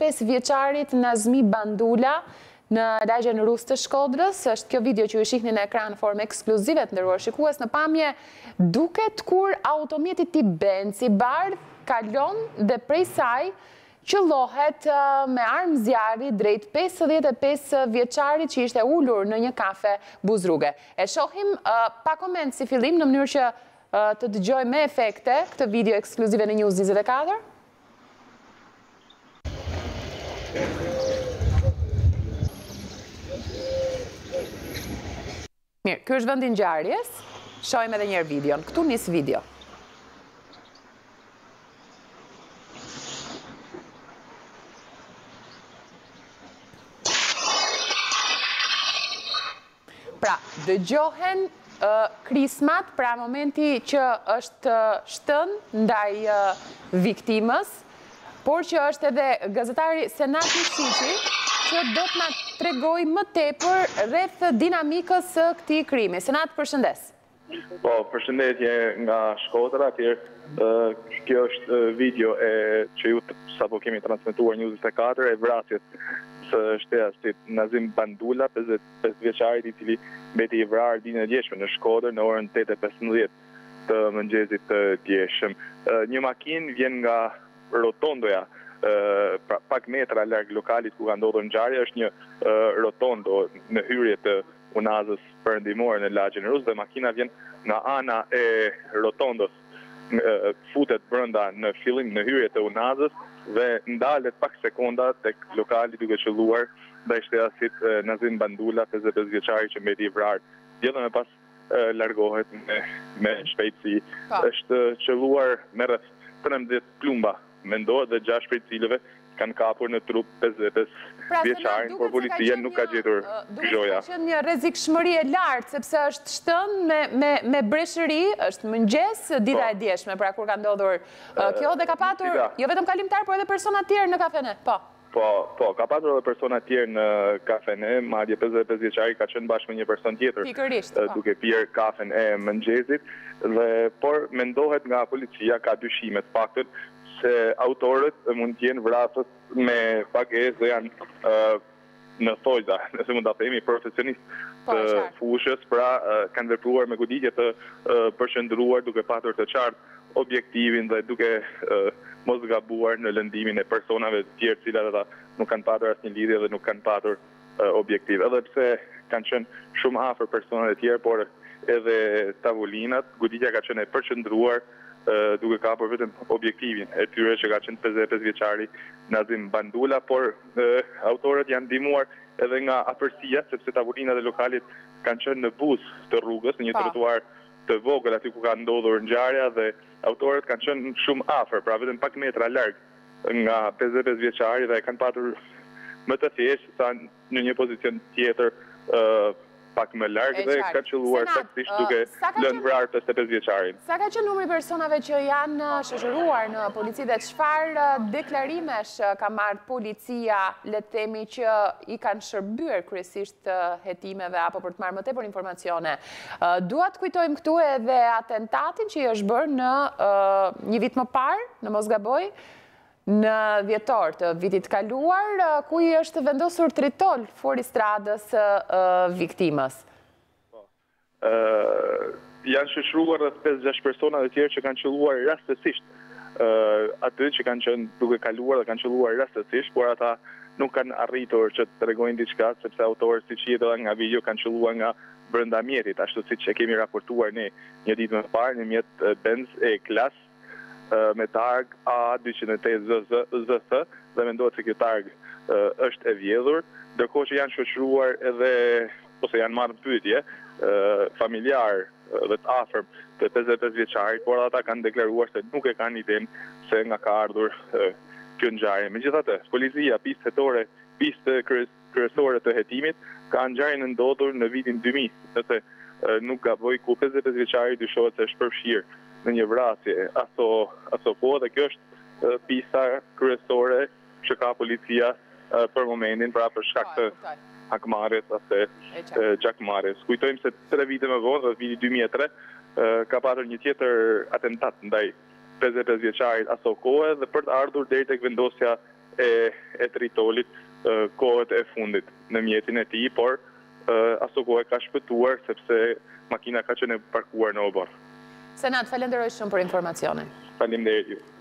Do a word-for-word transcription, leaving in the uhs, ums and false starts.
pesë vjeçarit Nazmi Bandula në lagjen rus të Shkodrës. Është kjo video që ju shihni në ekran në formë ekskluzive të nderuar shikues, në pamje duket kur automjeti i Benz i bardh kalon dhe prej saj qëllohet me armë zjarri drejt pesëdhjetë e pesë vjeçarit që ishte ulur në një kafe buzrruge. E shohim pa koment si fillim në mënyrë që të dëgjoj me efekte këtë video ekskluzive në News njëzet e katër. Mirë, kjo është vendi ngjarjes. Shohim edhe një herë videon. Këtu nis video. Pra, dëgjohen krismat, pra momenti që është shtënë ndaj viktimës, por që është edhe gazetari Senati Shiqi, që do të na tregoj më tepër rreth dinamikës së këtij krimi. Senat, përshëndes. Po, përshëndetje nga Shkodra, atëherë kjo është video e që ju sapo kemi transmetuar News njëzet e katër e vrasjes së shtetasit Nazim Bandula, pesëdhjetë e pesë vjeçarit, i cili mbeti i vrarë ditën e djeshme në Shkodër në orën tetë e pesëmbëdhjetë të mëngjesit të djeshëm. Një makinë vjen nga rotondoja pra, pak metra larg lokalit ku ka ndodhur ngjarja, është një rotondo në hyrje të unazës perëndimore në lagjen rus dhe makina vjen nga ana e rotondos, futet brenda në fillim në hyrje të unazës dhe ndalet pak sekonda tek lokali duke qelluar ndaj shtetasit Nazim Bandula, pesëdhjetë e pesë vjeçari që mbeti i vrarë. Dhe më pas largohet me, me shpejtësi. Është qelluar me rreth trembëdhjetë plumba, mendohet dhe gjashtë prej cilëve kanë kapur në trup pesëdhjetë e pesë vjeçarin, por policia nuk ka gjetur gjoja. Duket se ka qenë një rrezikshmëri e lartë, sepse është shtënë me, me, me Breshëri, është mëngjes dita e djeshme, pra kur ka ndodhur kjo, dhe ka patur jo vetëm kalimtar, por edhe persona tjerë në kafenë. Po. Po, po, ka patur edhe persona tjerë në kafenë, madje pesëdhjetë e pesë vjeçari ka qenë bashkë me një person tjetër, Pikërisht, po. duke pirë kafen e mëngjesit, dhe por mendohet nga policia, ka dyshime të paktën se autorët mund të jenë vrasës me pagesë dhe janë uh, në thojza, nëse mund ta themi, profesionistë të fushës, pra uh, kanë vepruar me goditje të uh, përshëndruar duke patur të qartë objektivin dhe duke uh, mos gabuar në lëndimin e personave të tjerë, cilat ata nuk kanë patur asnjë lidhje dhe nuk kanë patur uh, objektiv. Edhe pse kanë qenë shumë afër personave të tjerë, por edhe tavolinat, goditja ka qenë e përqendruar Uh, duke kapur vetëm objektivin e tyre që ka qenë pesëdhjetë e pesë vjeçari Nazim Bandula, por uh, autorët janë ndihmuar edhe nga afërsia, sepse tavolinat e lokalit kanë qenë në buzë të rrugës, në një trotuar të vogël aty ku ka ndodhur ngjarja, dhe autorët kanë qenë shumë afër, pra vetëm pak metra larg nga pesëdhjetë e pesë vjeçari, dhe kanë patur më të thjeshtë sa në një pozicion tjetër uh, pak më larg dhe ka qelluar saktësisht duke lënë vrarë pesëdhjetë e pesë vjeçarin. Sa ka qenë numri personave që janë shoqëruar në polici dhe çfarë deklarimesh ka marrë policia, le të themi, që i kanë shërbyer kryesisht hetimeve apo për të marrë më tepër informacione? Dua të kujtojmë këtu edhe atentatin që i është bërë në një vit më parë, në mos gaboj, në dhjetor të vitit kaluar, ku i është vendosur tritol fori stradës viktimës. Janë shoqëruar rreth pesë gjashtë persona të tjerë që kanë qelluar rastësisht aty që kanë qenë duke kaluar dhe kanë qelluar rastësisht, por ata nuk kanë arritur që të tregojnë diçka, sepse autorët, siç jeti edhe nga video, kanë qelluar nga brenda mjetit, ashtu siç e kemi raportuar ne një ditë më parë, një mjet Benz e klas me targ A dyqin e tetë Z S dhe mendohet se kjo targ uh, është e vjedhur, ndërkohë që janë shoqëruar edhe, ose janë marrë pyetje uh, familjar uh, dhe të afërm të pesëdhjetë e pesë vjeçarit, por ata kanë deklaruar se nuk e kanë idenë se nga ka ardhur uh, kjo ngjarje. Megjithatë, policia, pistë hetore, pistë kryesore të hetimit, ka ngjarjen e ndodhur në vitin dy mijë, nëse uh, nuk gaboj, ku pesëdhjetë e pesë vjeçari dyshohet se është përfshirë në një vrasje aso, aso po, dhe kjo është uh, pista kryesore që ka policia uh, për momentin, pra për shkak të hakmarrjes ose uh, gjakmarrjes. Kujtojmë se tre vite më vonë, dhe viti dy mijë e tre, uh, ka patur një tjetër atentat ndaj pesëdhjetë e pesë vjeçarit aso kohë, dhe për të ardhur deri tek vendosja e, e dritolit uh, kohët e fundit në mjetin e tij, por uh, aso kohë ka shpëtuar sepse makina ka qenë parkuar në obor. Senat, falenderoj shumë për informacionin. Faleminderit ju.